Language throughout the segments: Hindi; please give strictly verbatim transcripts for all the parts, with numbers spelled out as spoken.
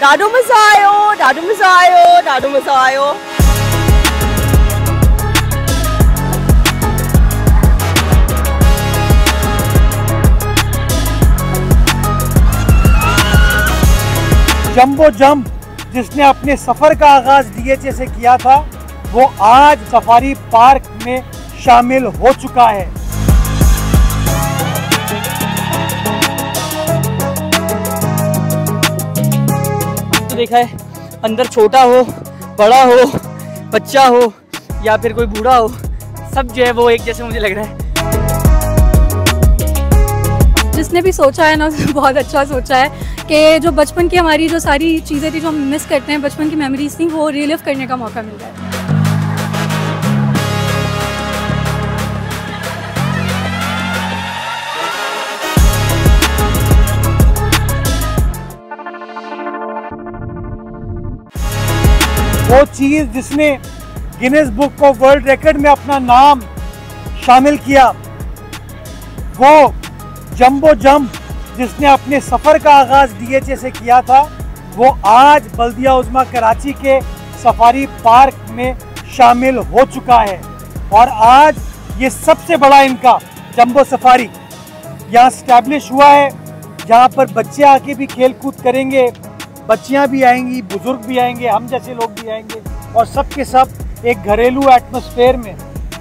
ॾाढो मज़ो आयो, ॾाढो मज़ो आयो, ॾाढो मज़ो आयो। जंबो जंप जिसने अपने सफर का आगाज डीएचए से किया था, वो आज सफारी पार्क में शामिल हो चुका है। तो देखा है, अंदर छोटा हो, बड़ा हो, बच्चा हो या फिर कोई बूढ़ा हो, सब जो है वो एक जैसे मुझे लग रहा है। जिसने भी सोचा है ना, बहुत अच्छा सोचा है कि जो बचपन की हमारी जो सारी चीज़ें थी जो हम मिस करते हैं, बचपन की मेमोरीज थी, वो रिलीव करने का मौका मिल रहा है। वो चीज जिसने Guinness book of world record में अपना नाम शामिल किया, वो जंबो जंप जिसने अपने सफर का आगाज डीएचए से किया था, वो आज बल्दिया उज़्मा कराची के सफारी पार्क में शामिल हो चुका है। और आज ये सबसे बड़ा इनका जंबो सफारी यहाँ स्टैब्लिश हुआ है, जहाँ पर बच्चे आके भी खेल कूद करेंगे, बच्चियाँ भी आएंगी, बुजुर्ग भी आएंगे, हम जैसे लोग भी आएंगे, और सब के सब एक घरेलू एटमॉस्फेयर में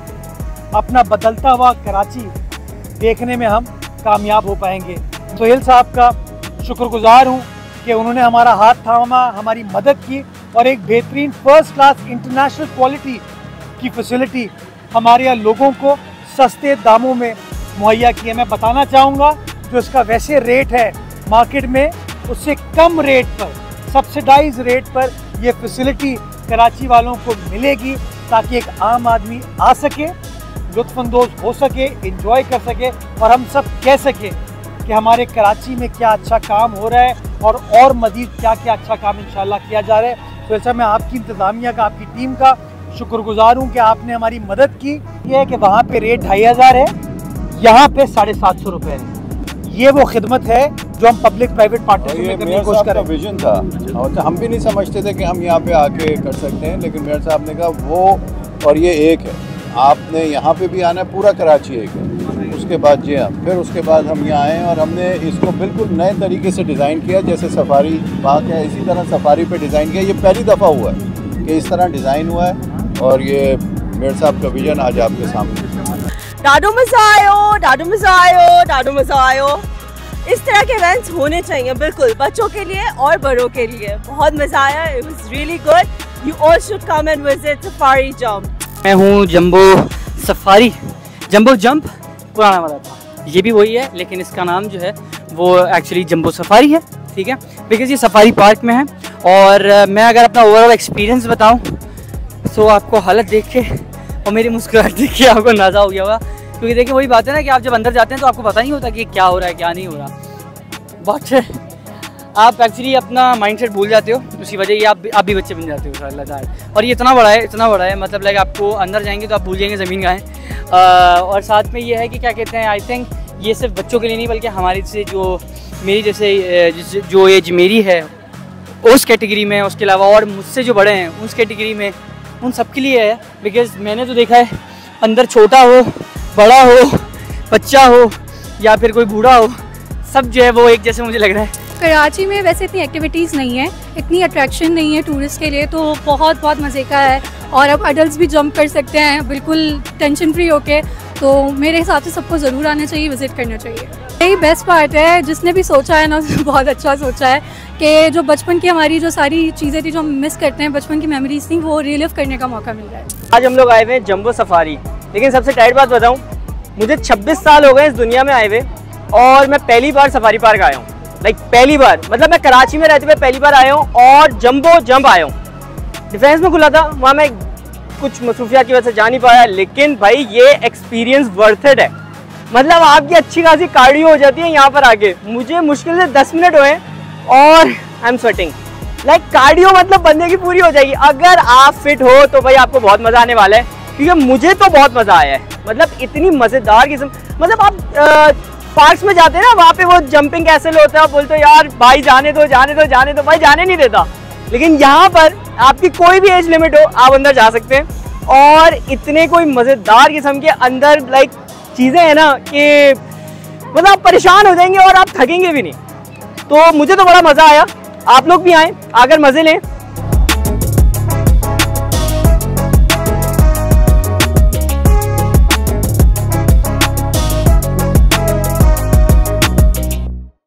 अपना बदलता हुआ कराची देखने में हम कामयाब हो पाएंगे। सोहेल साहब का शुक्रगुजार हूँ कि उन्होंने हमारा हाथ थामा, हमारी मदद की और एक बेहतरीन फर्स्ट क्लास इंटरनेशनल क्वालिटी की फैसिलिटी हमारे यहाँ लोगों को सस्ते दामों में मुहैया की है। मैं बताना चाहूँगा, जो इसका वैसे रेट है मार्केट में, उससे कम रेट पर, सब्सिडाइज रेट पर ये फैसिलिटी कराची वालों को मिलेगी, ताकि एक आम आदमी आ सके, लुत्फानंदोज हो सके, एंजॉय कर सके और हम सब कह सके कि हमारे कराची में क्या अच्छा काम हो रहा है और और मज़ीद क्या क्या अच्छा काम इंशाल्लाह किया जा रहा है। तो ऐसा मैं आपकी इंतज़ामिया का, आपकी टीम का शुक्रगुजार हूँ कि आपने हमारी मदद की। ये है कि वहाँ पे रेट ढाई हज़ार है, यहाँ पे साढ़े सात सौ रुपये है। ये वो खिदमत है जो हम पब्लिक प्राइवेट पार्टनरशिप में करने की कोशिश कर रहे हैं। विजन था और हम भी नहीं समझते थे कि हम यहाँ पे आके कर सकते हैं, लेकिन मेयर साहब ने कहा वो और ये एक है, आपने यहाँ पे भी आना है, पूरा कराची एक है। उसके बाद जी हाँ, फिर उसके बाद हम यहाँ आए और हमने इसको बिल्कुल नए तरीके से डिज़ाइन किया, जैसे सफारी पार्क है इसी तरह सफारी पे डिज़ाइन किया। ये पहली दफ़ा हुआ है कि इस तरह डिज़ाइन हुआ है और ये मेयर साहब का विजन आज आपके सामने। ॾाढो मज़ो आयो, ॾाढो मज़ो आयो, ॾाढो मज़ो आयो। इस तरह के इवेंट्स होने चाहिए, बिल्कुल बच्चों के लिए और बड़ों के लिए। बहुत मज़ा आया, it was really good. You all should come and visit safari jump. मैं हूँ जंबो सफारी, जंबो जंप पुराना वाला था, ये भी वही है, लेकिन इसका नाम जो है वो एक्चुअली जंबो सफारी है, ठीक है, बिकॉज ये सफारी पार्क में है। और मैं अगर अपना ओवरऑल एक्सपीरियंस बताऊँ तो आपको हालत देख के और मेरी मुस्कुराहट देख के आपको अंदाज़ा हो गया होगा, क्योंकि देखिए वही बात है ना कि आप जब अंदर जाते हैं तो आपको पता नहीं होता कि क्या हो रहा है क्या नहीं हो रहा, बट आप एक्चुअली अपना माइंडसेट भूल जाते हो, उसी वजह ये आप आप भी बच्चे बन जाते हो अल्लाह ताला। और ये इतना बड़ा है, इतना बड़ा है, मतलब लाइक आपको अंदर जाएंगे तो आप भूल जाएंगे ज़मीन का है। और साथ में ये है कि क्या कहते हैं, आई थिंक ये सिर्फ बच्चों के लिए नहीं बल्कि हमारी से जो मेरी जैसे जो एज मेरी है उस कैटेगरी में, उसके अलावा और मुझसे जो बड़े हैं उस कैटेगरी में, उन सब के लिए है। बिकॉज़ मैंने तो देखा है, अंदर छोटा हो, बड़ा हो, बच्चा हो या फिर कोई बूढ़ा हो, सब जो है वो एक जैसे मुझे लग रहा है। कराची में वैसे इतनी एक्टिविटीज़ नहीं है, इतनी अट्रैक्शन नहीं है टूरिस्ट के लिए, तो बहुत बहुत मज़े का है। और अब अडल्ट्स भी जंप कर सकते हैं बिल्कुल टेंशन फ्री होके, तो मेरे हिसाब से सबको ज़रूर आना चाहिए, विज़िट करना चाहिए। यही बेस्ट पार्ट है, जिसने भी सोचा है ना, बहुत अच्छा सोचा है कि जो बचपन की हमारी जो सारी चीज़ें थी जो हम मिस करते हैं, बचपन की मेमोरीज थी, वो रिलीव करने का मौका मिल रहा है। आज हम लोग आए हुए हैं जंबो सफारी, लेकिन सबसे टाइट बात बताऊँ, मुझे छब्बीस साल हो गए इस दुनिया में आए हुए और मैं पहली बार सफारी पार्क आया हूँ। लाइक पहली बार, मतलब मैं कराची में रहते हुए पहली बार आया हूँ और जंबो जंप आया हूँ। डिफेंस में खुला था, वहाँ मैं कुछ मसरूफियात की वजह से जा नहीं पाया, लेकिन भाई ये एक्सपीरियंस वर्थ इट है। मतलब आपकी अच्छी खासी कार्डियो हो जाती है यहाँ पर आके। मुझे मुश्किल से दस मिनट हुए और I am sweating. Like cardio मतलब बंदे की पूरी हो जाएगी। अगर आप फिट हो तो भाई आपको बहुत मज़ा आने वाला है, क्योंकि मुझे तो बहुत मज़ा आया है। मतलब इतनी मज़ेदार किस्म, मतलब आप आ, पार्क्स में जाते हैं ना, वहाँ पे वो जंपिंग कैसल होता है, बोलते हो यार भाई जाने दो जाने दो जाने दो, भाई जाने नहीं देता। लेकिन यहाँ पर आपकी कोई भी एज लिमिट हो, आप अंदर जा सकते हैं। और इतने कोई मज़ेदार किस्म के अंदर लाइक चीज़ें हैं ना कि मतलब आप परेशान हो जाएंगे और आप थकेंगे भी नहीं। तो मुझे तो बड़ा मज़ा आया, आप लोग भी आएँ, आकर मज़े लें।